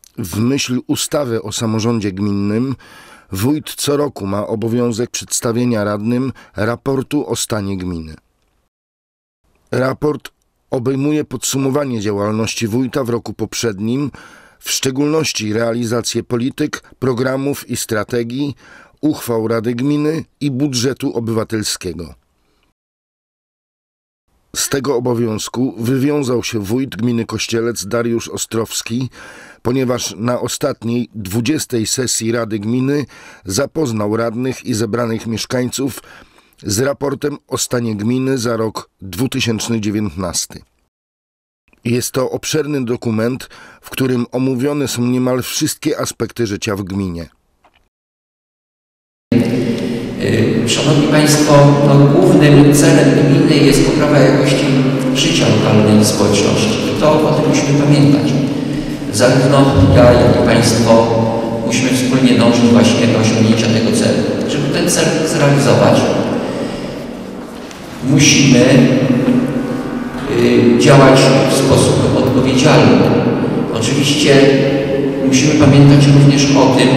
W myśl ustawy o samorządzie gminnym wójt co roku ma obowiązek przedstawienia radnym raportu o stanie gminy. Raport obejmuje podsumowanie działalności wójta w roku poprzednim, w szczególności realizację polityk, programów i strategii, uchwał Rady Gminy i budżetu obywatelskiego. Z tego obowiązku wywiązał się wójt gminy Kościelec Dariusz Ostrowski, ponieważ na ostatniej 20. sesji Rady Gminy zapoznał radnych i zebranych mieszkańców z raportem o stanie gminy za rok 2019. Jest to obszerny dokument, w którym omówione są niemal wszystkie aspekty życia w gminie. Szanowni Państwo, głównym celem gminy jest poprawa jakości życia lokalnej społeczności. I to o tym musimy pamiętać. Zarówno ja, jak i Państwo musimy wspólnie dążyć właśnie do osiągnięcia tego celu. Żeby ten cel zrealizować, musimy działać w sposób odpowiedzialny. Oczywiście musimy pamiętać również o tym,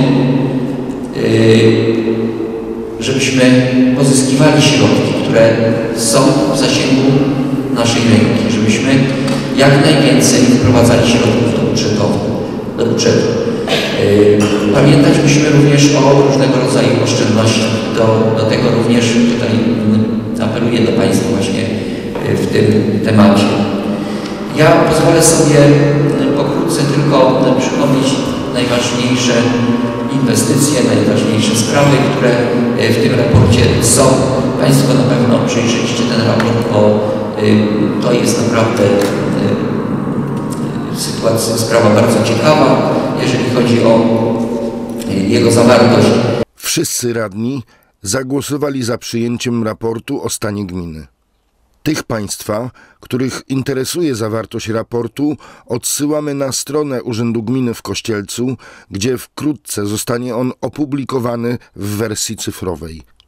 żebyśmy pozyskiwali środki, które są w zasięgu naszej ręki, żebyśmy jak najwięcej wprowadzali środków do budżetu. Pamiętać musimy również o różnego rodzaju oszczędnościach. Do tego również tutaj apeluję do Państwa właśnie w tym temacie. Ja pozwolę sobie pokrótce tylko przypomnieć najważniejsze inwestycje, najważniejsze sprawy, które w tym raporcie są. Państwo na pewno przejrzyliście ten raport, bo to jest naprawdę sprawa bardzo ciekawa, jeżeli chodzi o jego zawartość. Wszyscy radni zagłosowali za przyjęciem raportu o stanie gminy. Tych Państwa, których interesuje zawartość raportu, odsyłamy na stronę Urzędu Gminy w Kościelcu, gdzie wkrótce zostanie on opublikowany w wersji cyfrowej.